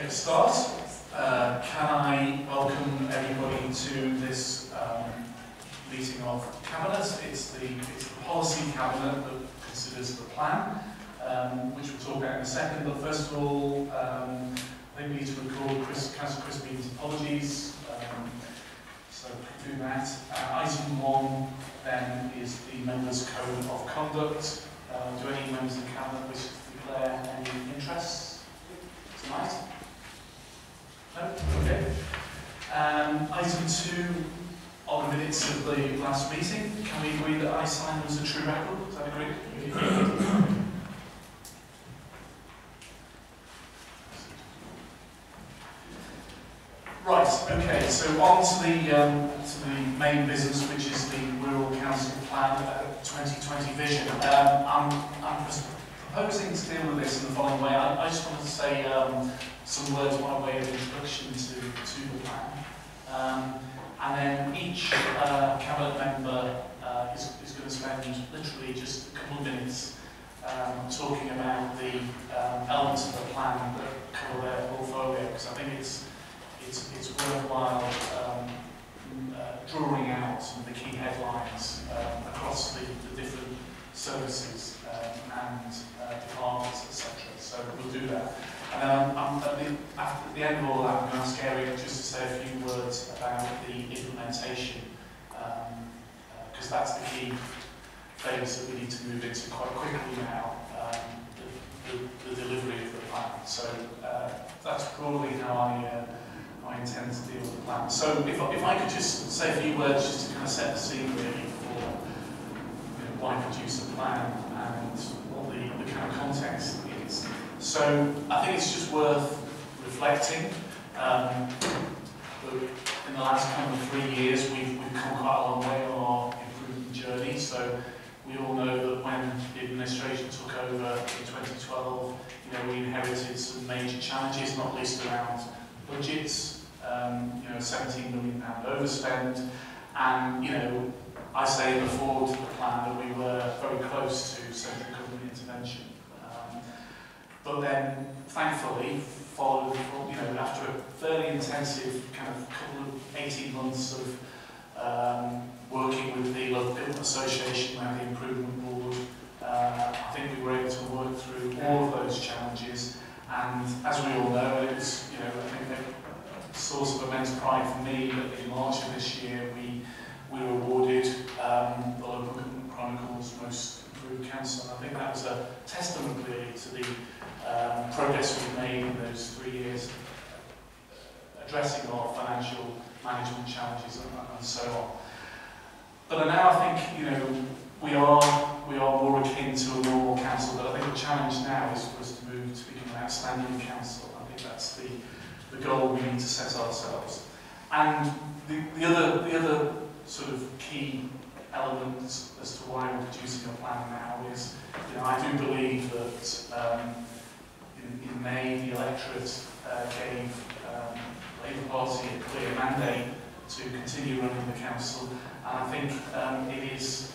Start. Can I welcome everybody to this meeting of Cabinet? It's the policy Cabinet that considers the plan, which we'll talk about in a second. But first of all, I think we need to record Councillor Chris Bean's apologies. So do that. Item 1 then is the Members' Code of Conduct. Do any members of the Cabinet wish to declare any interests tonight? No? Okay. Item 2 on the minutes of the last meeting. Can we agree that I signed was a true record? Is that agreed? Right, okay, so on to the main business, which is the Wirral Council Plan 2020 vision. I'm proposing to deal with this in the following way. I just wanted to say some words by way of introduction to the plan. And then each Cabinet member is going to spend literally just a couple of minutes talking about the elements of the plan that cover their portfolio, because I think it's worthwhile drawing out some of the key headlines across the different services and departments, etc. So we'll do that. And at the end of all that, I'm going to ask Eric just to say a few words about the implementation, because that's the key phase that we need to move into quite quickly now, the delivery of the plan. So that's probably how I intend to deal with the plan. So if I could just say a few words just to kind of set the scene really for why produce a plan and what the kind of context is. So I think it's just worth reflecting. In the last kind of 3 years, we've come quite a long way on our improvement journey. So we all know that when the administration took over in 2012, we inherited some major challenges, not least around budgets. £17 million overspend, and I say in the forward to the plan that we were very close to central government intervention. But then, thankfully, followed after a fairly intensive kind of couple of 18 months of working with the local government association and the improvement board, I think we were able to work through all of those challenges. And as we all know, it was I think a source of immense pride for me that in March of this year we were awarded the Local Government Chronicle's Most Improved Council. I think that was a testament really to the progress we've made in those 3 years, addressing our financial management challenges and so on. But now I think we are more akin to a normal council. But I think the challenge now is for us to move to become an outstanding council. I think that's the goal we need to set ourselves. And the other sort of key elements as to why we're producing a plan now is, I do believe that in May the electorate gave Labour Party a clear mandate to continue running the council, and I think it is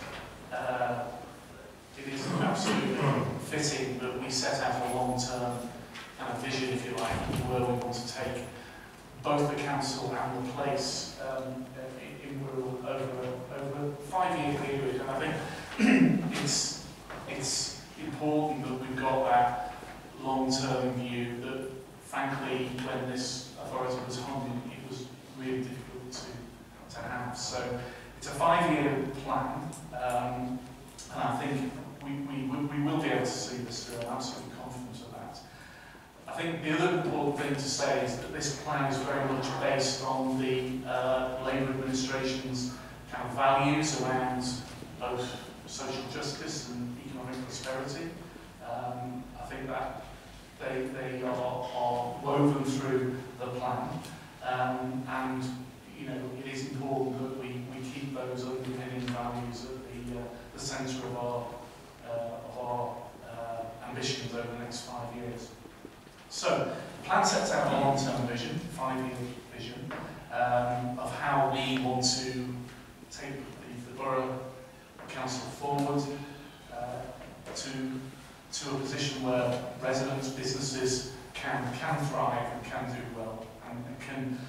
absolutely fitting that we set out a long-term kind of vision, if you like, where we want to take both the council and the place in Wirral over a 5-year period. And I think it's important that we've got that long-term view that, frankly, when this authority was funded, it was really difficult to have. So it's a 5-year plan, and I think we will be able to see this through. I'm absolutely confident of that. I think the other important thing to say is that this plan is very much based on the Labour administration's kind of values around both social justice and economic prosperity. I think that they are woven through the plan, and it is important that we keep those underpinning values at the centre of our ambitions over the next 5 years. So, the plan sets out a long-term vision, 5-year vision, of how we want to take the Borough Council forward to a position where residents, businesses can thrive and can do well and can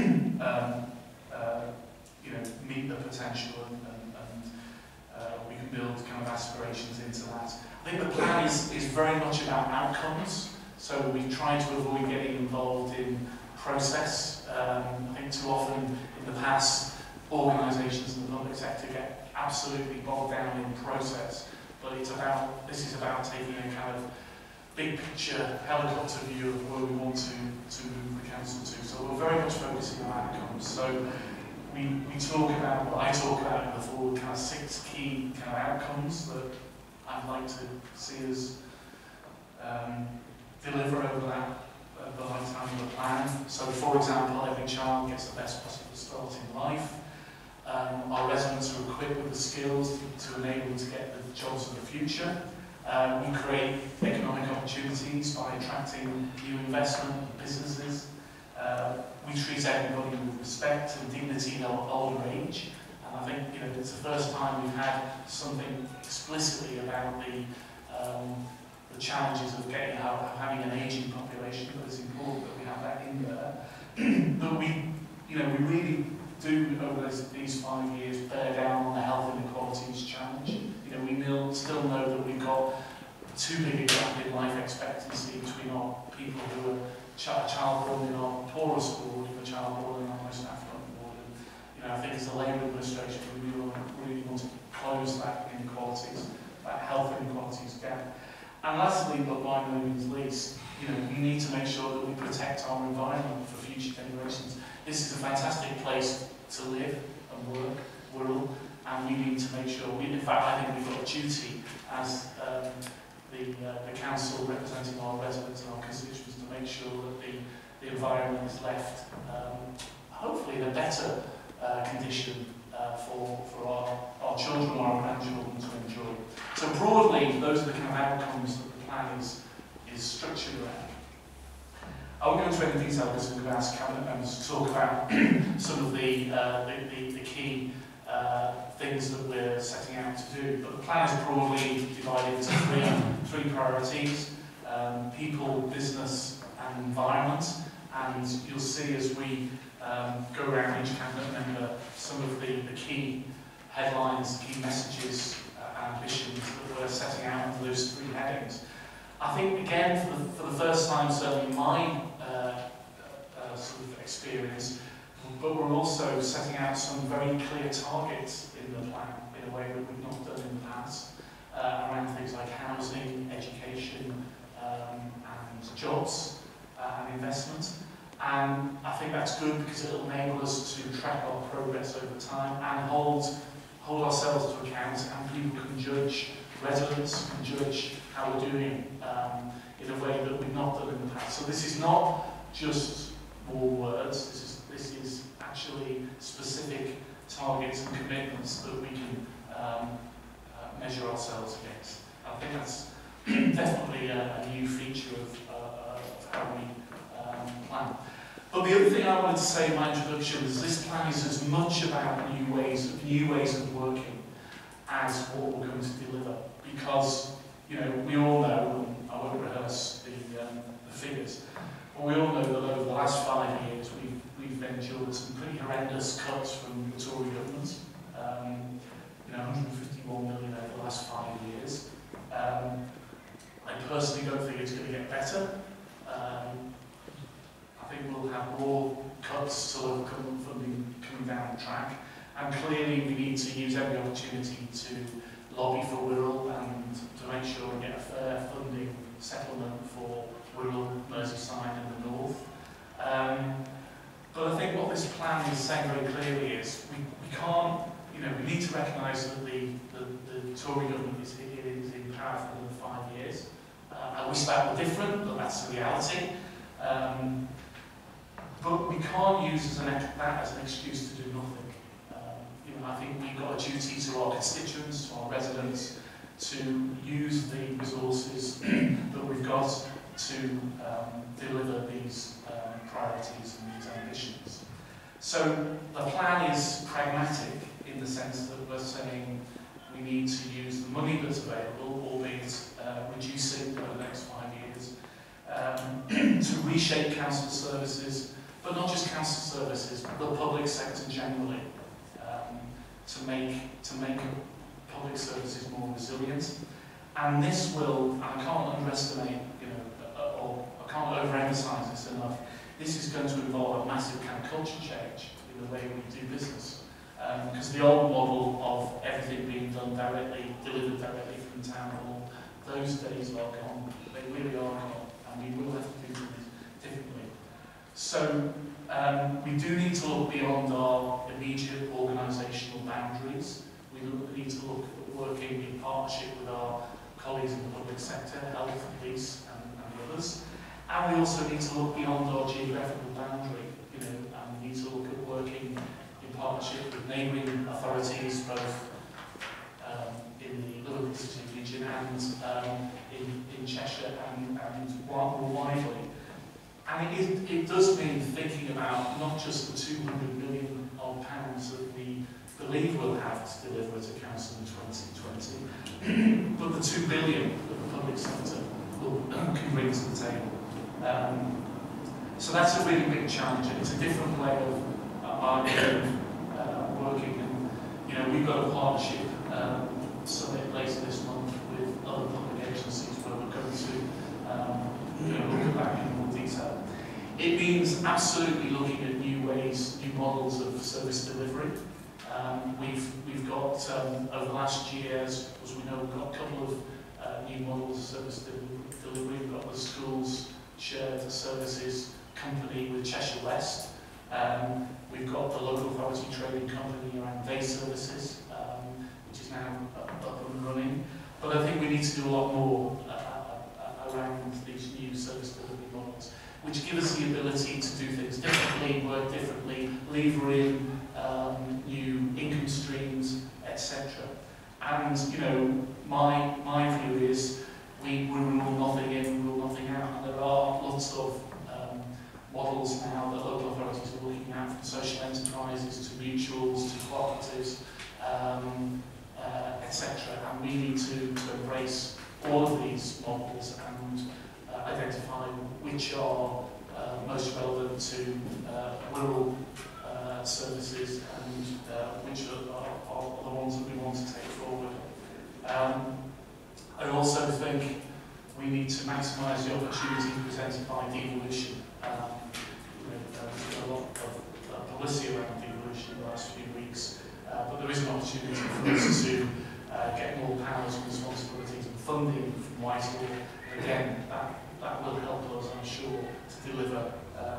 you know, meet the potential and we can build kind of aspirations into that. I think the plan is very much about outcomes, so we try to avoid getting involved in process. I think too often in the past, organisations in the public sector get absolutely bogged down in process, but this is about taking a kind of big picture helicopter view of where we want to move the council to. So we're very much focusing on outcomes. So we talk about, well, I talk about in the forward kind of 6 key kind of outcomes that I'd like to see us deliver over the lifetime of the plan. So for example, every child gets the best possible start in life. Our residents are equipped with the skills to enable them to get the jobs of the future. We create economic opportunities by attracting new investment and businesses. We treat everybody with respect and dignity in our older age. And I think, you know, it's the first time we've had something explicitly about the challenges of having an ageing population, but it's important that we have that in there. But we really do, over these 5 years, bear down on the health inequalities challenge. You know, we still know that we've got too big a gap in life expectancy between our people who are a child born in our poorest ward and a child born in our most affluent ward. And, you know, I think as the Labour administration, we really want to close that inequalities, that health inequalities gap. And lastly, but by no means least, you know, we need to make sure that we protect our environment for future generations. This is a fantastic place to live and work, Wirral, and we need to make sure, in fact I think we've got a duty as the council representing our residents and our constituents to make sure that the environment is left hopefully in a better condition for our children or our grandchildren to enjoy. So broadly, those are the kind of outcomes that the plan is structured around. I won't go into any detail because I'm going to ask Cabinet members to talk about some of the key things that we're setting out to do. But the plan is broadly divided into three priorities: people, business, and environment. And you'll see as we go around each Cabinet member some of the key headlines, key messages, ambitions that we're setting out under those 3 headings. I think, again, for the first time, certainly in my sort of experience, but we're also setting out some very clear targets in the plan in a way that we've not done in the past, around things like housing, education, and jobs, and investment. And I think that's good because it'll enable us to track our progress over time and hold ourselves to account, and people can judge, residents can judge how we're doing in a way that we've not done in the past. So this is not just more words, this is actually specific targets and commitments that we can measure ourselves against. I think that's definitely a new feature of how we plan. But the other thing I wanted to say in my introduction is this plan is as much about new ways of working as what we're going to deliver. Because, you know, we all know, and I won't rehearse the figures, but we all know that over the last 5 years we've endured some pretty horrendous cuts from the Tory government. You know, 151 million over the last 5 years. I personally don't think it's going to get better. I think we'll have more cuts to local government funding coming down the track. And clearly we need to use every opportunity to lobby for Wirral and to make sure we get a fair funding settlement for Wirral, Merseyside and the North. But I think what this plan is saying very clearly is we can't, you know, we need to recognise that the Tory government is in power for another 5 years. I wish that were different, but that's the reality. But we can't use that as an excuse to do nothing. You know, I think we've got a duty to our constituents, to our residents, to use the resources that we've got to deliver these priorities and these ambitions. So the plan is pragmatic in the sense that we're saying we need to use the money that's available, albeit reducing over the next 5 years, to reshape council services, but not just council services, the public sector generally, to make public services more resilient. And this will, and I can't underestimate, or I can't overemphasize this enough, this is going to involve a massive kind of culture change in the way we do business. Because the old model of everything being done directly, delivered directly from the town hall, those days are gone. They really are gone, and we will have to do things differently. So we do need to look beyond our immediate organisational boundaries. We need to look at working in partnership with our colleagues in the public sector, health, police, and others. And we also need to look beyond our geographical boundary, and we need to look at working in partnership with neighbouring authorities, both in the Lower City region and in Cheshire and more widely. And it does mean thinking about not just the £200 million that we believe we'll have to deliver as a council in 2020, but the £2 billion that the public sector can bring to the table. So that's a really big challenge, and it's a different way of working. And we've got a partnership summit later this month with other public agencies where we're going to look at that in more detail. It means absolutely looking at new ways, new models of service delivery. We've got over the last years, as we know, we've got a couple of new models of service delivery. We've got the schools shared services company with Cheshire West. We've got the local authority trading company around day services, which is now up and running. But I think we need to do a lot more around these new service delivery models, which give us the ability to do things differently, work differently, lever in new income streams, etc. And my view is we rule nothing in, rule nothing out. And there are lots of models now that local authorities are looking at, from social enterprises to mutuals to cooperatives, etc. And we need to embrace all of these models and identify which are most relevant to Wirral services and which are the ones that we want to take forward. I also think we need to maximise the opportunity presented by devolution. There's been a lot of publicity around devolution in the last few weeks, but there is an opportunity for us to get more powers and responsibilities and funding from Wirral. Again, that will help us, I'm sure, to deliver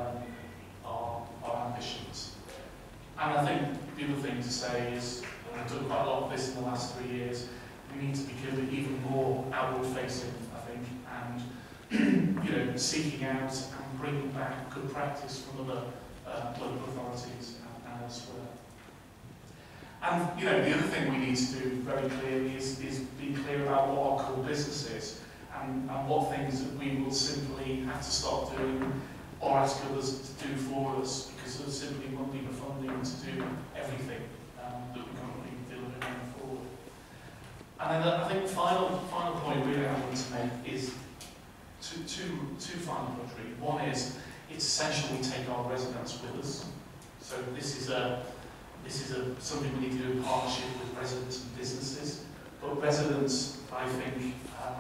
our ambitions. And I think the other thing to say is, and I've done quite a lot of this in the last 3 years, we need to become even more outward-facing, I think, and seeking out and bringing back good practice from other local authorities and elsewhere. And the other thing we need to do very clearly is be clear about what our core business is and what things that we will simply have to stop doing or ask others to do for us, because there simply won't be the funding to do everything that we currently deliver going forward. And then I think the final point really I want to make is two final points really. One is it's essential we take our residents with us. So this is something we need to do in partnership with residents and businesses. But residents, I think,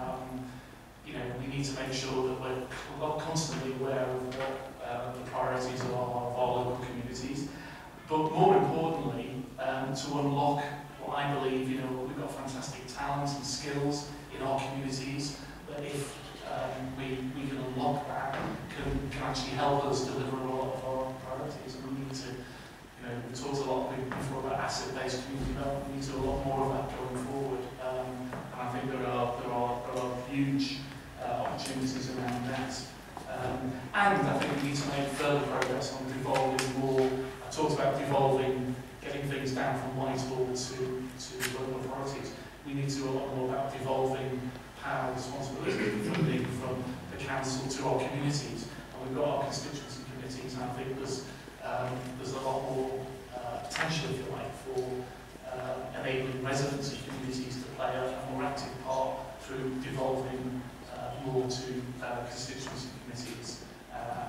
we need to make sure that we're constantly aware of what the priorities are of our local communities. But more importantly, to unlock what I believe, we've got fantastic talents and skills in our communities, that if we can unlock that, can actually help us deliver a lot of our priorities. And we need to, we talked a lot before about asset-based community development. We need to do a lot more of that going forward. And I think there are huge opportunities around that. And I think we need to make further progress on devolving more. I talked about devolving, getting things down from Whitehall to local authorities. We need to do a lot more about devolving power, responsibility and funding from the council to our communities. And we've got our constituency committees, and I think there's a lot more potential, if you like, for enabling residents and communities to play a more active part through devolving more to constituency committees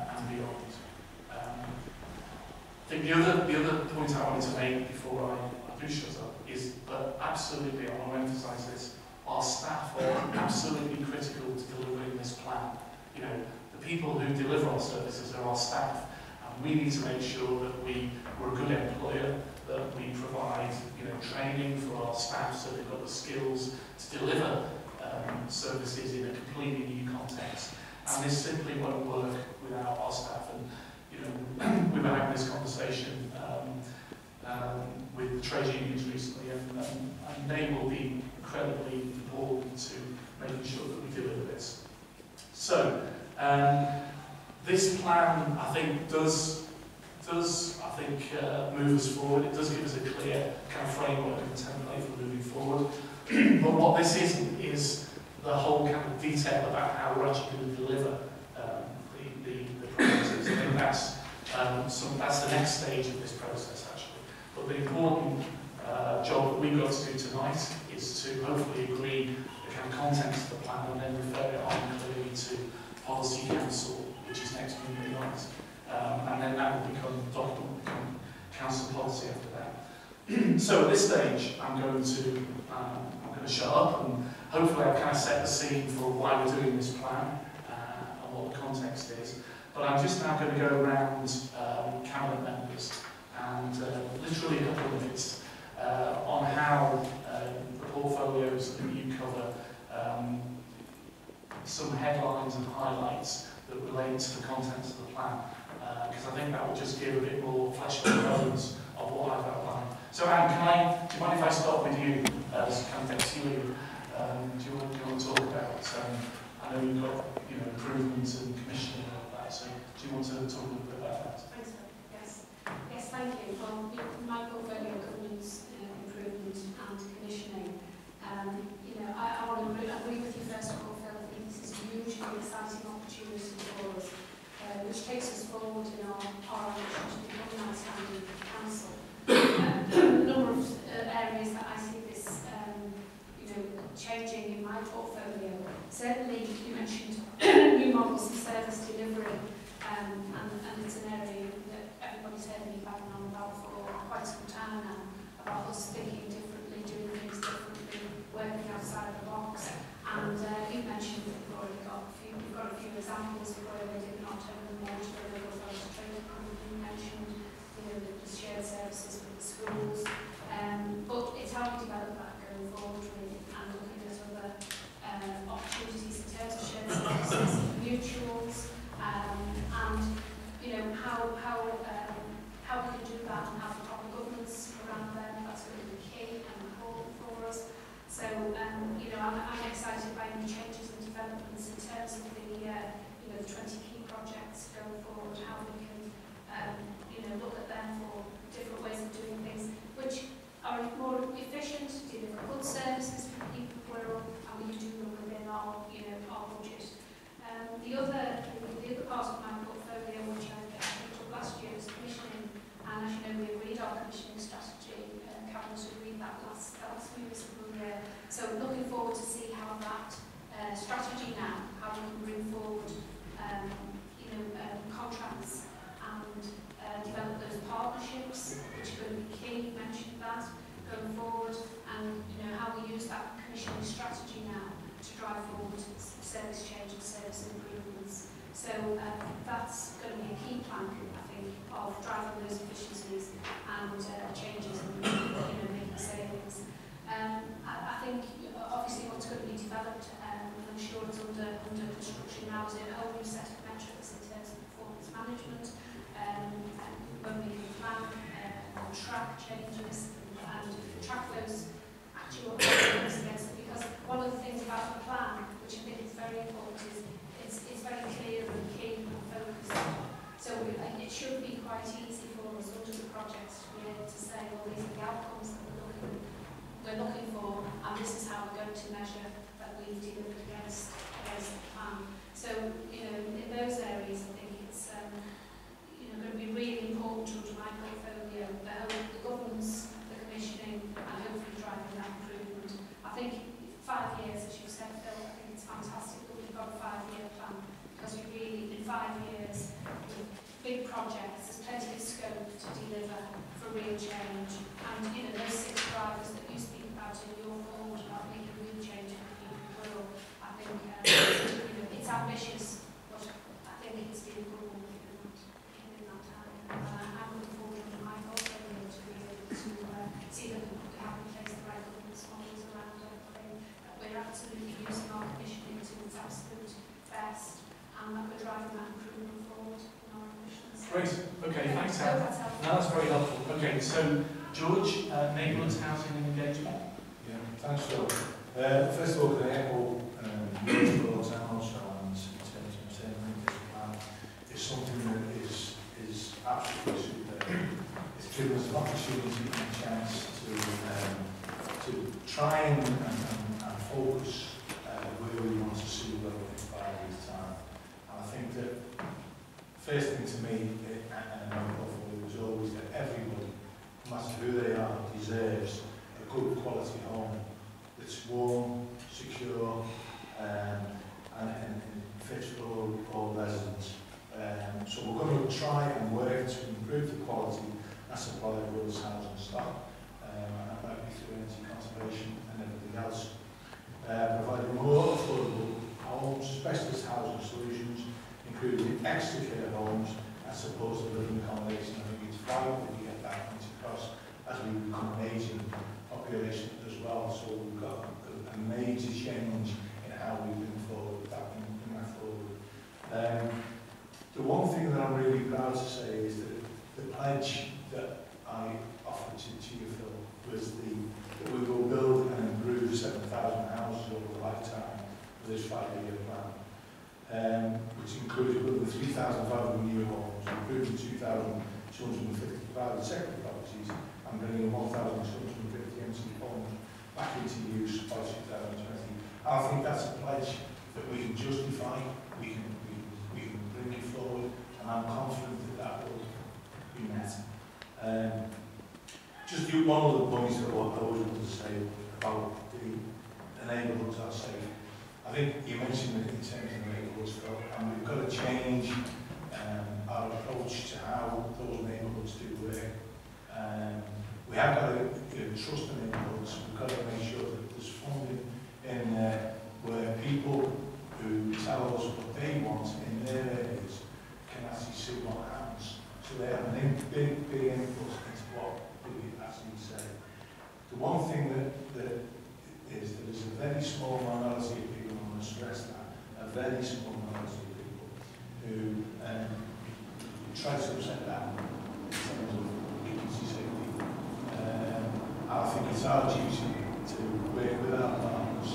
think the other point I wanted to make before I do shut up is that absolutely, I want to emphasise this, our staff are absolutely critical to delivering this plan. You know, the people who deliver our services are our staff, and we need to make sure that we're a good employer, that we provide, you know, training for our staff so they've got the skills to deliver services in a completely new context. And this simply won't work without our staff. And you know, we were having this conversation with the trade unions recently, and they will be incredibly important to making sure that we deliver this. So this plan, I think, does move us forward. It does give us a clear kind of framework and template for moving forward. But what this isn't is the whole kind of detail about how we're actually going to deliver the processes. I think that's the next stage of this process, actually. But the important job that we've got to do tonight is to hopefully agree the kind of contents of the plan and then refer it on clearly to Policy Council, which is next Monday night. And then that will become document, become council policy after that. So at this stage, I'm going to shut up, and hopefully I've kind of set the scene for why we're doing this plan and what the context is. But I'm just now going to go around cabinet members and literally a couple of minutes on how the portfolios that you cover, some headlines and highlights that relate to the contents of the plan. Because I think that will just give a bit more flesh on the bones of what I've outlined. So Anne, do you mind if I start with you as kind of ex-UE? Do you want to talk about, I know you've got, you know, improvements and commissioning and all that, so do you want to talk a little bit about that? Thanks, yes. Yes, thank you. Well, my portfolio covers improvement and commissioning. You know, I want to agree with you first of all, Phil. I think this is a hugely exciting opportunity for us, which takes us forward in our ambition to become an outstanding council. A number of areas that I see this, you know, changing in my portfolio. Certainly, you mentioned new models of service delivery, and it's an area that everybody's heard me banging on about for quite some time now, about us thinking differently, doing things differently, working outside the box. And you mentioned that we've got a few examples of where we did not turn the mortar and the authority training. You mentioned, you know, the shared services with the schools, but it's how we develop that going forward, really, and looking at other opportunities in terms of shared services, mutuals, and you know how we can do that and have proper governance around them. That's going to be key and important for us. So you know, I'm excited by new changes and developments in terms of the you know, the 20 key projects going forward. How we can you know, look at them for different ways of doing things, which are more efficient, deliver good services for people of Wirral, and we can do them within our, you know, our budget. The other part of my portfolio, which I picked up last year, is commissioning. And as you know, we agreed our commissioning strategy. Cabinet agreed that last municipal year. So looking forward to see how that strategy now, how we can bring forward, you know, contracts and develop those partnerships, which are going to be key. You mentioned that going forward, and you know how we use that commissioning strategy now to drive forward service change and service improvements. So that's going to be a key plank, I think, of driving those efficiencies and changes and, you know, making savings. I think obviously what's going to be developed, I'm sure it's under construction now, is a whole new set of metrics in terms of performance management, when we can plan, track changes and track those actual outcomes against it. Because one of the things about the plan, which I think is very important, is it's very clear and key and focused. So it should be quite easy for us under the projects to be able to say, well, these are the outcomes that we're looking for, and this is how we're going to measure that we've delivered against the plan. So, you know, in those areas, I think it's you know, going to be really important to my portfolio, the governance, the commissioning, and hopefully driving that improvement. I think 5 years, as you said, Phil, I think it's fantastic that we've got a 5-year plan, because we really, in 5 years, with big projects, yes, there's plenty of scope to deliver for real change. And, you know, those 6 drivers that you speak about in your report about making real change in the people of Wirral, I think, you know, it's ambitious, but I think it's doable in that time. I'm looking forward to my also to be able to see that we have in place the right governance models around everything, that we're absolutely using our commissioning to its absolute best, and that we're driving that improvement forward in our ambitions. Great. Okay, thanks, So Anne. that's helpful. No, that's very helpful. Okay, so George, neighbourhoods, housing and engagement. Yeah, thanks, Phil. First of all, can I echo Will's and also in terms of saying this plan is something that is absolutely super. It's given us an opportunity and a chance to try and focus where we want to see Wirral in 5 years' time. And I think that first thing to me, and hopefully, was always that everybody, no matter who they are, deserves a good quality home that's warm, secure, and fits for all residents. So we're going to try and work to improve the quality and supply of Wirral's housing stock, and that might be through energy conservation and everything else. Providing more affordable homes, specialist housing solutions, including extra care homes and supported living accommodation. I think it's vital that we get that point across as we become an ageing population as well. So we've got a major change in how we move forward with that, bring that forward. The one thing that I'm really proud to say is that the pledge that I offered to you, Phil, was that we will build and improve 7,000 houses over the lifetime of this 5-year plan, which includes building 3,500 new homes, improving 2,250 private sector properties, and bringing 1,250 empty homes back into use by 2020. I think that's a pledge that we can justify, we can bring it forward, and I'm confident that that will be met. Just one other point that I always want to say about the neighbourhoods are safe. I think you mentioned it in terms of the neighbourhoods, Phil, and we've got to change our approach to how those neighbourhoods do work. We have got to trust the neighbourhoods. We've got to make sure that there's funding in there where people who tell us what they want in their areas can actually see what happens. So they have a big input into what we actually say. The one thing that is that there's a very small minority of people, I want to stress that, a very small minority of people who try to upset that in terms of agency safety. I think it's our duty to work with our partners.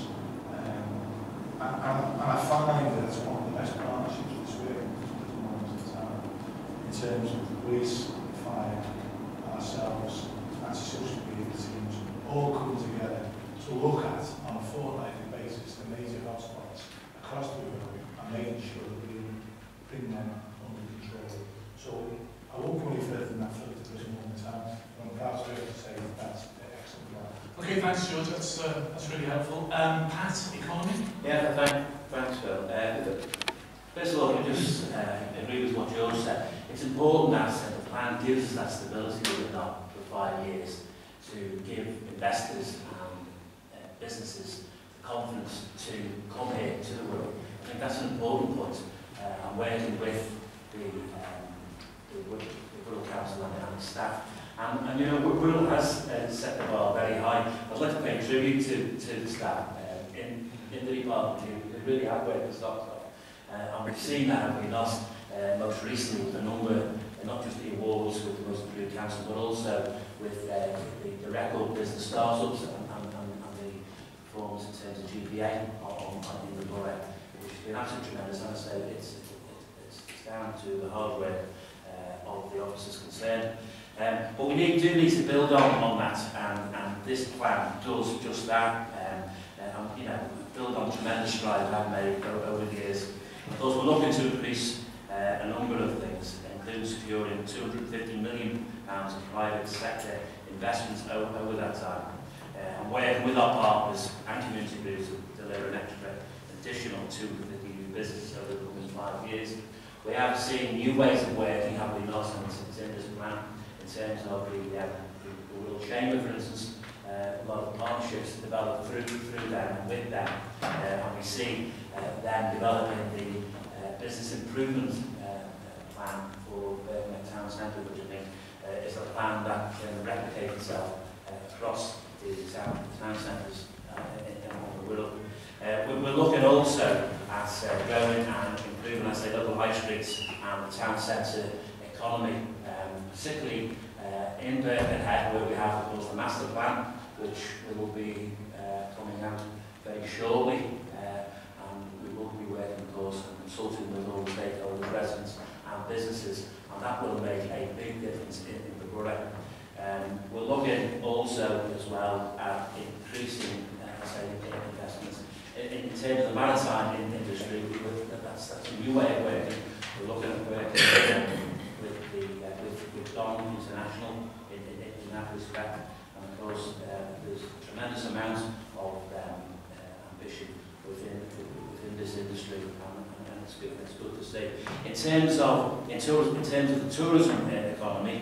And I find that it's one of the best partnerships that's working at the moment in time, in terms of the police, the fire, ourselves, anti-social media teams, all come together to look at, on a fortnightly basis, the major hotspots across the world and making sure that we bring them under control. So I won't go any further than that for this moment in time, but I'm proud to be able to say that that's an excellent plan. Okay, thanks, George. That's really helpful. Pat, economy? Yeah, thanks, Phil. First of all, I just agree with what George said. It's important that the plan gives us that stability within that for 5 years to give investors and businesses the confidence to come here to the Wirral. I think that's an important point. I'm working with the Wirral Council and the staff. And you know, Wirral has set the bar very high. I'd like to pay tribute to the staff in the department. They really have worked the socks off. And we've seen that, have we not, most recently with a number, not just the awards with the Most Improved Council, but also with the record business startups and the performance in terms of GPA in the borough, which has been absolutely tremendous. And I say it's down to the hard work of the officers concerned. But we do need to build on that, and this plan does just that. You know, build on tremendous strides I've made over the years. Of course, we're looking to increase a number of things, including securing £250 million of private sector investments over that time, and working with our partners and community groups to deliver an additional 250 new businesses over the coming 5 years. We have seen new ways of working, have we not, in this plan, in terms of the Wirral Chamber, for instance. A lot of partnerships developed through them and with them, and we see them developing the business improvement plan for Birmingham Town Centre, which I think is a plan that can replicate itself across the town centres in the Wirral. We're looking also at growing and improving, I say, local high streets and the town centre economy, particularly in Birkenhead, where we have, of course, the master plan, which will be coming out very shortly, and we will be working, of course, and consulting with all the stakeholders, residents and businesses, and that will make a big difference in the borough. We're looking also as well at increasing, investments in terms of the maritime industry. That's a new way of working. We're looking at working with Don International in that respect. And of course, there's a tremendous amount of ambition within this industry, and it's good to see. In terms of the tourism economy,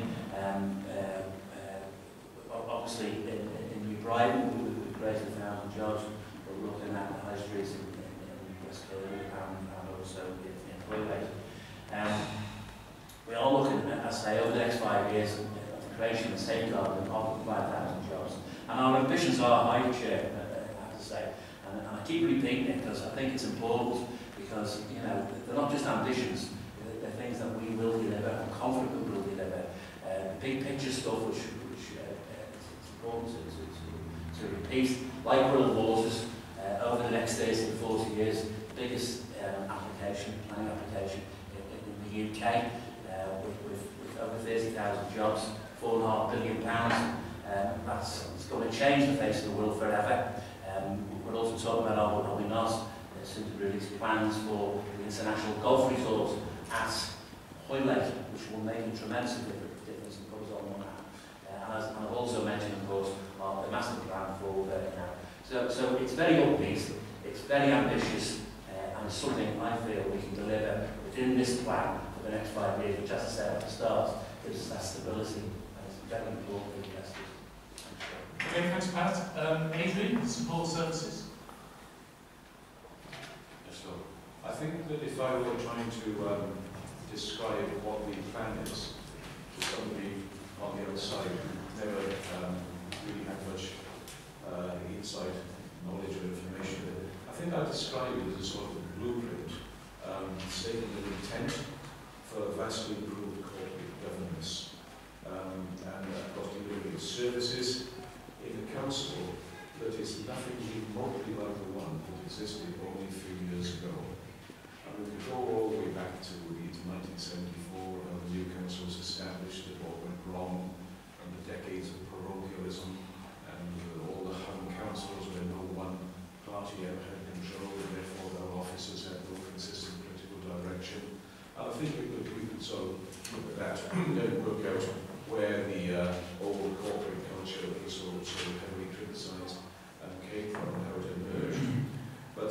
obviously in New Brighton we've created 1,000 jobs. We're looking at the high streets in West Kilburn and also in Wirral. We are looking at, as I say, over the next 5 years, the creation and safeguarding of 5,000 jobs. And our ambitions are high, Chair, I have to say. And I keep repeating it because I think it's important, because, you know, they're not just ambitions, they're things that we will deliver and confident we will deliver. The big picture stuff which it's important to repeat, like Wirral Waters, over the next 30 to 40 years, the biggest planning application in the UK, with over 30,000 jobs, £4.5 billion. It's going to change the face of the world forever. We're also talking about, are we not, soon to release plans for the international golf resort at Wirral, which will make a tremendous difference and goes on now. And as I've also mentioned, of course, the master plan for now. So it's very upbeat, it's very ambitious, and it's something I feel we can deliver within this plan for the next 5 years, which, as I said at the start, gives us that stability, and it's very important for investors. Okay, thanks, Pat. Adrian, support services. Yes, so I think that if I were trying to describe what the plan is to somebody on the outside who never really had much insight, knowledge or information, I think I'd describe it as a sort of blueprint, stating an intent for vastly improved corporate governance, and of course delivering services in a council that is nothing remotely like the one that existed only a few years ago. And we could go all the way back to 1974, when the new council was established, and what went wrong, and the decades of parochialism, and all the hung councils where no one party ever had control, and therefore their officers had no consistent political direction. And I think we could sort of look at that and work out where the old corporate culture that was so heavily criticised came from and how it emerged. But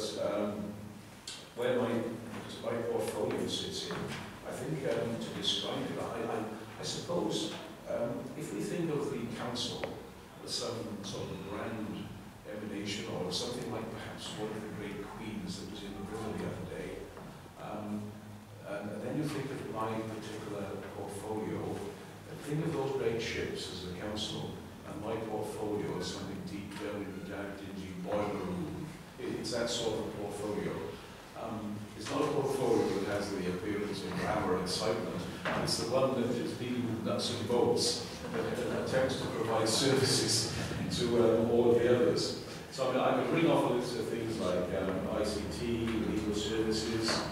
where my portfolio sits in, I think to describe it, I suppose if we think of the council as some sort of grand emanation, or something like perhaps one of the great queens that was in the river the other day, and then you think of my particular portfolio, think of those great ships as the council, and my portfolio as something deep down in the dark, dingy boiler room. It's that sort of portfolio. It's not a portfolio that has the appearance of glamour and excitement. It's the one that is dealing with nuts and bolts, that attempts to provide services to all of the others. So I could bring off a list of things like ICT, legal services,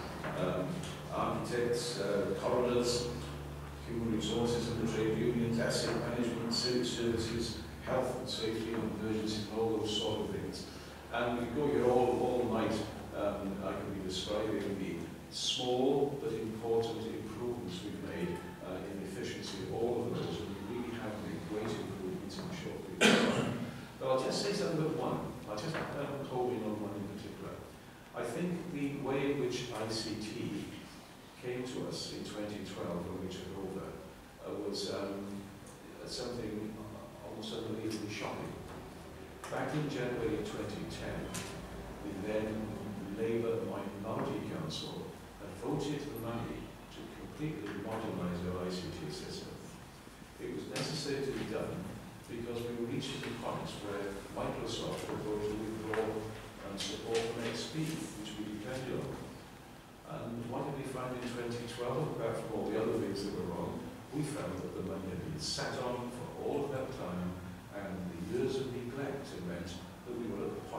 architects, coroners, human resources and the trade unions, asset management, civic services, health and safety and emergencies, and all those sort of things. And we could go here all night. I could be describing the small but important improvements we've made in the efficiency of all of those, and we really have made great improvements in a short period of time. But I'll just say something about one. I'll just hone in on one in particular. I think the way in which ICT came to us in 2012 when we took over was something almost unbelievably shocking. Back in January 2010, the then Labour Minority Council had voted the money to completely modernise our ICT system. It was necessary to be done because we were reaching the point where Microsoft were going to withdraw support from XP, which we depended on. And what did we find in 2012, apart from all the other things that were wrong? We found that the money had been sat on for all of that time, and the years of neglect had meant that we were at a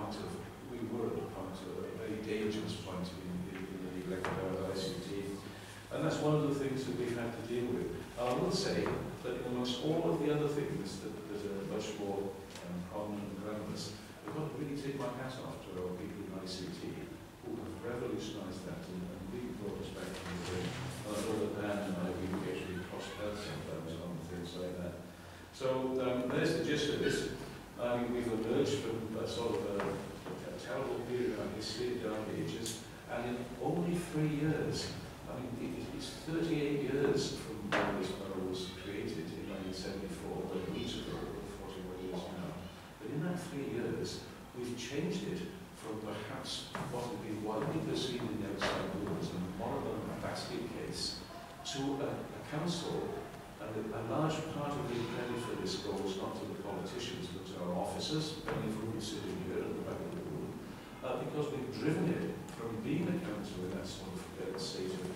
very dangerous point in the neglect of our ICT. And that's one of the things that we've had to deal with. I will say that amongst all of the other things that are much more prominent and glamorous, I've got to really take my hat off to our people in ICT who have revolutionised that and really brought us back to the way. I know that Dan and I, we occasionally cross paths sometimes on things like that. So there's the gist of this. I mean, we've emerged from a sort of a terrible period in our history, dark ages, and in only 3 years, I mean, it's 38 years from when this borough was created in 1974, but we took over 41 years now. But in that 3 years, we've changed it from perhaps what had been widely perceived in the outside world as a moral and basket case to a council, and a large part of the credit for this goes not to the politicians but to our officers, many of whom are sitting here at the back of the room, because we've driven it from being a council in that sort of state of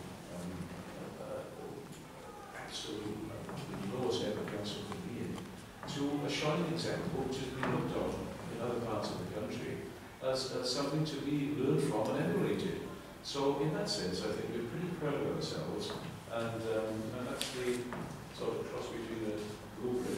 absolute the lowest ever council could be in, to a shining example which has been looked on in other parts of the country as something to be learned from and emulated. So in that sense, I think we're pretty proud of ourselves, and that's the sort of cross between the blueprint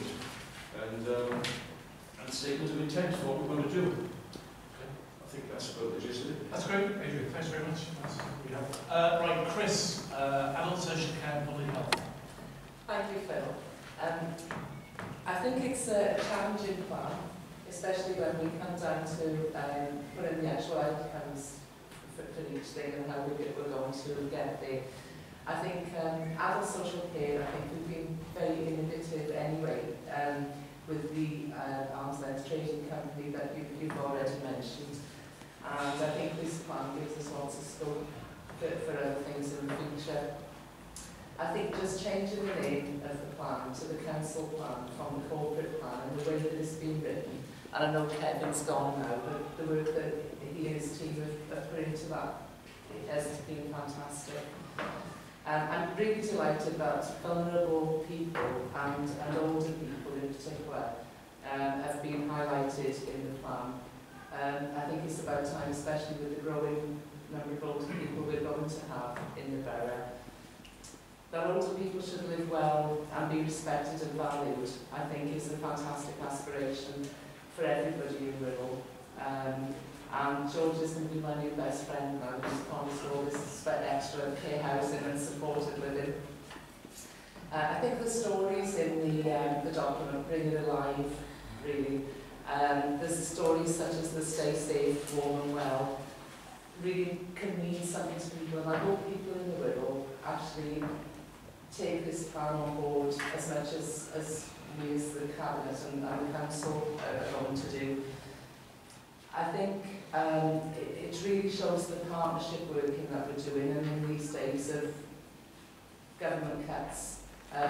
and statement of intent for what we're going to do. Okay. I think that's about the gist of it. That's great, Adrian. Thanks very much. That's really helpful. Right, Chris, adult social care and public health. Thank you, Phil. I think it's a challenging plan, especially when we come down to put in the actual outcomes for each thing and how we're going to get there. I think adult social care, I think we've been very innovative anyway with the arm's length trading company that you've already mentioned. And I think this plan gives us lots of scope for other things in the future. I think just changing the name of the plan to the council plan from the corporate plan and the way that it's been written, and I know Kevin's gone now, but the work that he and his team have put into that, it has been fantastic. I'm really delighted that vulnerable people and older people in particular have been highlighted in the plan. I think it's about time, especially with the growing number of older people we're going to have in the borough, that older people should live well and be respected and valued. I think is a fantastic aspiration for everybody in Wirral. And George is going to be my new best friend now. He's promised all this extra care housing and supported living. I think the stories in the document bring it alive, really. There's stories such as the Stay Safe, Warm and Well, really can mean something to people, and I hope people in the Wirral actually take this plan on board as much as we as the Cabinet and the Council are going to do. I think it really shows the partnership working that we're doing, and in these days of government cuts,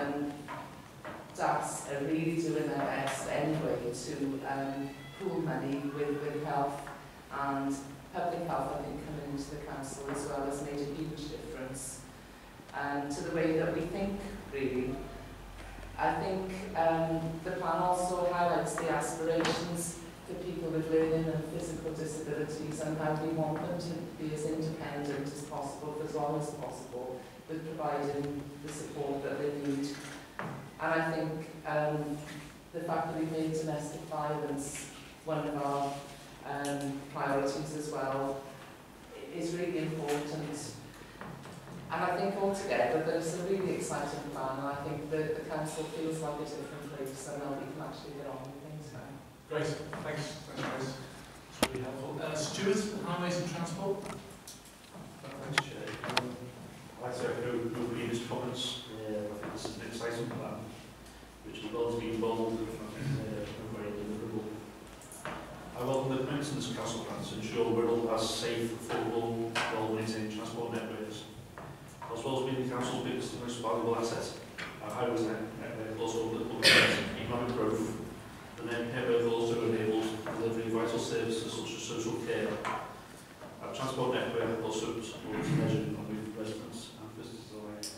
DAS are really doing their best anyway to pool money with health, and public health, I think, coming into the council as well has made a huge difference to the way that we think, really. I think the plan also highlights the aspirations for people with learning and physical disabilities and how we want them to be as independent as possible for as long as possible with providing the support that they need. And I think the fact that we've made domestic violence one of our priorities as well is really important. And I think altogether there's a really exciting plan, and I think the council feels like a different place and that we can actually get on with things now. Great, thanks. Thanks, Chris. It's really helpful. Stuart, Highways and Transport. Thanks, Chair. I I'd say no previous comments. I think this is an exciting plan, which is well to be bold and very deliverable. I welcome the commitments of Council Plan to ensure Wirral has safe, affordable, well-maintained transport networks. As well as being the Council's biggest and most valuable asset, our highways network also underpins economic growth. The network also enables delivery of vital services such as social care. Our transport network also supports leisure and community residents and visitors alike.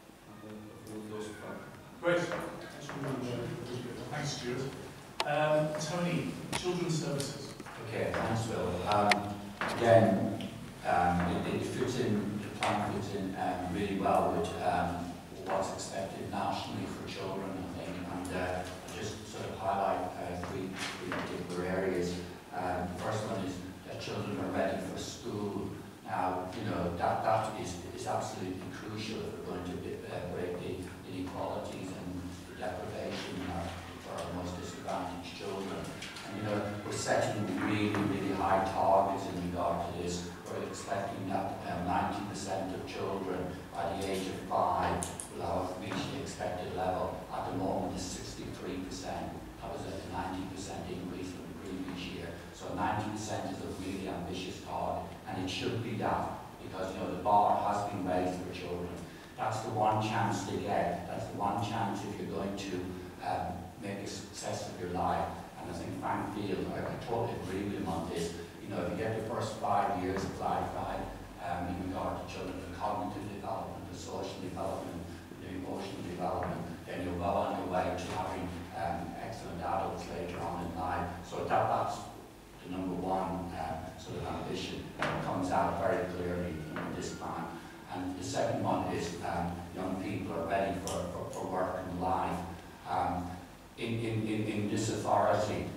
Great. Thanks, Stuart. Tony, Children's Services. Okay, thanks, Will. Again, it fits in, the plan fits in really well with what's expected nationally for children, I think, and I'll just sort of highlight three particular areas. The first one is that children are ready for school. Now, you know, that is absolutely crucial if we're going to break the inequalities and the deprivation for our most disadvantaged children. And, you know, we're setting really, really high targets in regard to this. We're expecting that 90% of children by the age of 5 will have reached the expected level. At the moment, it's 63%. That was a 90% increase from the previous year. So 90% is a really ambitious target, and it should be that, because, you know, the bar has been raised for children. That's the one chance they get. That's the one chance if you're going to make a success of your life. And I think Frank Field, I totally agree with him on this. You know, if you get the first 5 years of life right, in regard to children, the cognitive development, the social development, the emotional development, then you're well on your way to having excellent adults later on in life. So that's the number one sort of ambition that comes out very clearly in this plan. And the second one is young people are ready for work and life. In this authority,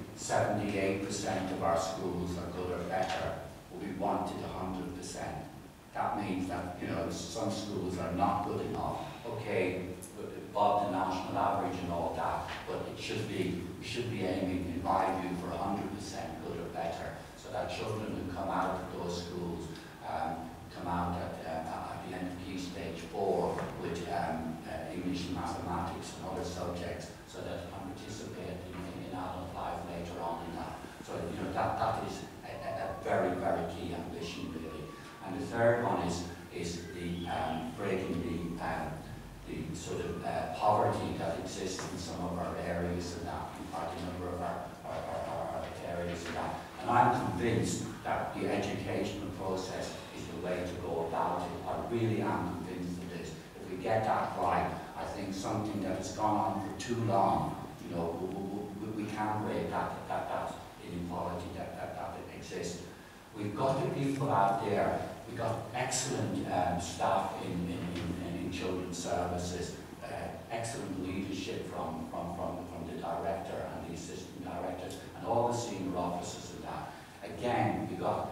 78% of our schools are good or better, but we wanted 100%. That means that, you know, some schools are not good enough. Okay, above the national average and all that, but we should be aiming, in my view, for 100% good or better, so that children who come out of those schools come out at the end of Key Stage 4 with English and mathematics and other subjects, so that they can participate in adult life later on in that. So, you know, that is a very, very key ambition, really. And the third one is the breaking the sort of poverty that exists in some of our areas, and that, in fact, a number of our areas and that. And I'm convinced that the educational process is the way to go about it. I really am convinced of this. If we get that right, I think something that has gone on for too long, you know, we can break that inequality that exists. We've got the people out there. We've got excellent staff in children's services, excellent leadership from the director and the assistant directors and all the senior officers of that. Again, we've got,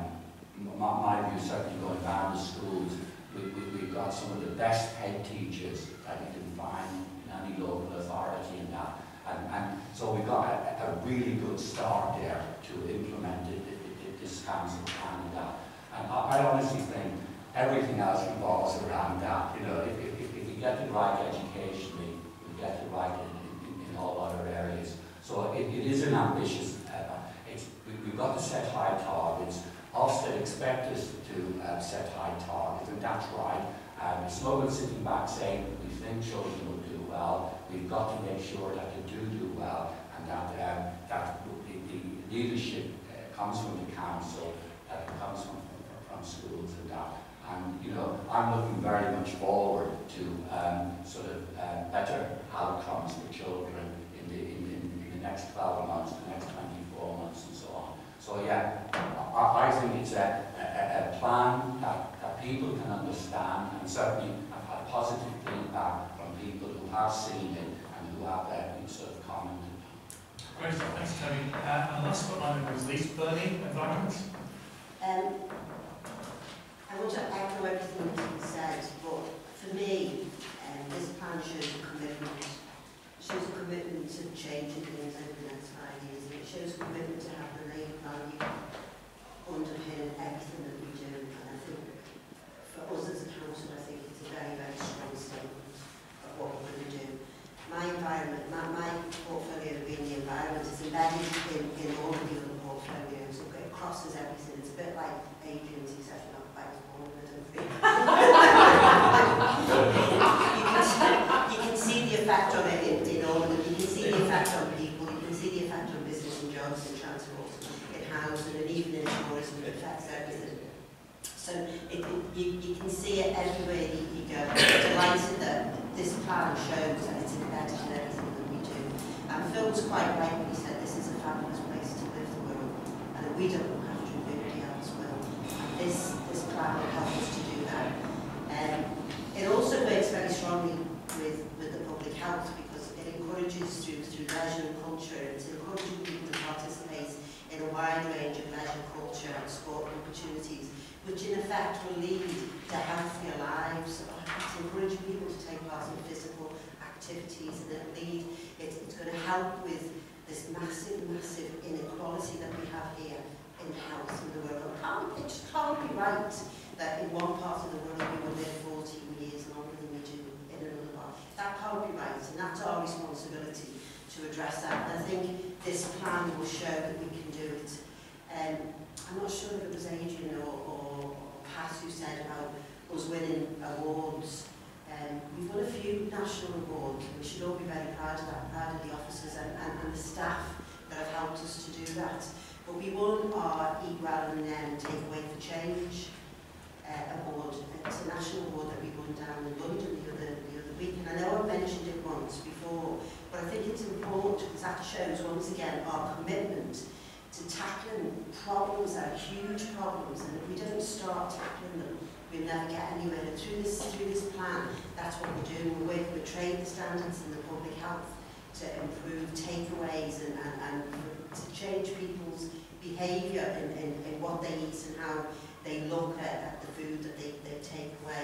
my view, certainly going down the schools, we've got some of the best head teachers that you can find in any local authority in that. And so we've got a really good start there to implement this council plan and that. And I honestly think everything else revolves around that. You know, if we get it right educationally, we get it right in all other areas. So it is an ambitious, we've got to set high targets. Ofsted expect us to set high targets, and that's right. It's no good sitting back saying we think children will do well. We've got to make sure that they do well, and that the leadership comes from the council, that it comes from schools and that. And, you know, I'm looking very much forward to sort of better outcomes for children in the next 12 months, the next 24 months and so on. So yeah, I think it's a plan that people can understand, and certainly I've had positive feedback from people who have seen it and who have sort of commented. Great, thanks Tony. And last but not least, Bernie, environment. I want to echo everything that's been said, but for me, this plan shows a commitment. It shows a commitment to changing things over the next 5 years, and it shows a commitment to have the Labour value underpin everything that we do. And I think for us as a council, I think it's environment. My portfolio being the environment is embedded in all of the other portfolios. It crosses everything. It's a bit like Adrian's, except not quite as born, I don't think. You can see the effect of it in all of them. You can see the effect on people. You can see the effect on business and jobs and transport, in housing, and even in tourism. It affects everything. So you can see it everywhere you go. I'm delighted that this plan shows that it's embedded in everything that we do. And Phil's quite right when he said this is a fabulous place to live the world, and that we don't have to, nobody else will. And this plan will help us to do that. It also works very strongly with the public health, because it encourages through leisure and culture, it's encouraging people to participate in a wide range of leisure, culture and sport opportunities, which in effect will lead to healthier lives. It's encouraging people to take part in physical activities, and it's going to help with this massive inequality that we have here in health in the world. It just can't be right that in one part of the world we will live 14 years longer than we do in another part. That can't be right, and that's our responsibility to address that. And I think this plan will show that we can do it. I'm not sure if it was Adrian or Pat who said about us winning awards. We've won a few national awards, and we should all be very proud of that, proud of the officers and the staff that have helped us to do that. But we won our Eat Well and Take Away for Change award. It's a national award that we won down in London the other week. And I know I've mentioned it once before, but I think it's important because that shows once again our commitment to tackling problems that are huge problems, and if we don't start tackling them, we'll never get anywhere. And through this plan, that's what we're doing. We're working with trade standards in the public health to improve takeaways and to change people's behaviour in what they eat and how they look at the food that they take away.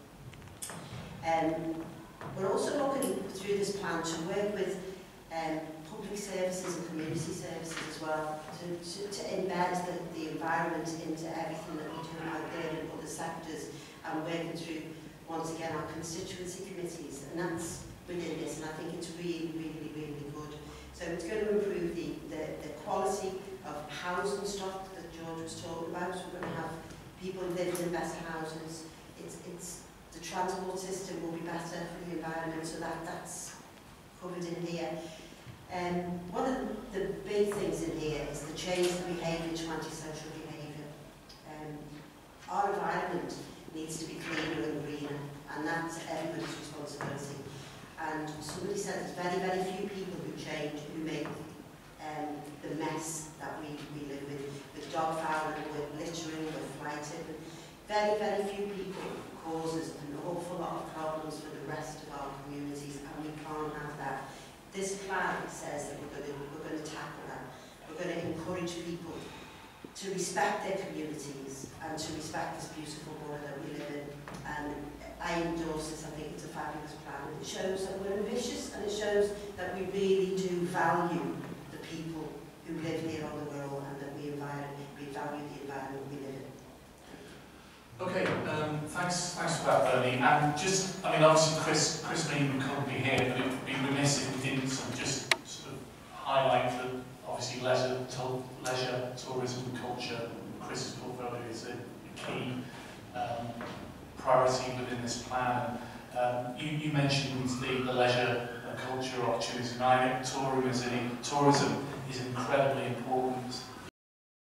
We're also looking through this plan to work with public services and community services as well, to embed the environment into everything that we do out there in other sectors, and working through, once again, our constituency committees, and that's within this, and I think it's really good. So it's going to improve the quality of housing stock that George was talking about. So we're going to have people living in better houses. The transport system will be better for the environment, so that's covered in here. One of the big things in here is the change the behaviour to antisocial behaviour. Our environment needs to be cleaner and greener, and that's everybody's responsibility. And somebody said there's very few people who change, who make the mess that we live with dog fouling, with littering, with fly tipping. Very few people causes an awful lot of problems for the rest of our communities, and we can't have that. This plan says that we're going to tackle that. We're going to encourage people to respect their communities and to respect this beautiful world that we live in. And I endorse this. I think it's a fabulous plan. It shows that we're ambitious, and it shows that we really do value the people who live here on the world, and that we value the environment we live in. Okay, thanks for that, Bernie. And obviously Chris Beam couldn't be here, but it would be remiss if we didn't just sort of highlight that obviously leisure, tourism, culture, Chris's portfolio is a key priority within this plan. You mentioned the leisure and culture opportunities, and I think tourism is incredibly important